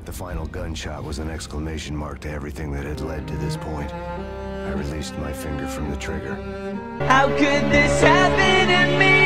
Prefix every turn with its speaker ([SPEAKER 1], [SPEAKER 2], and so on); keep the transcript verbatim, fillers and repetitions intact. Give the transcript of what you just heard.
[SPEAKER 1] The final gunshot was an exclamation mark to everything that had led to this point. I released my finger from the trigger.
[SPEAKER 2] How could this happen to me?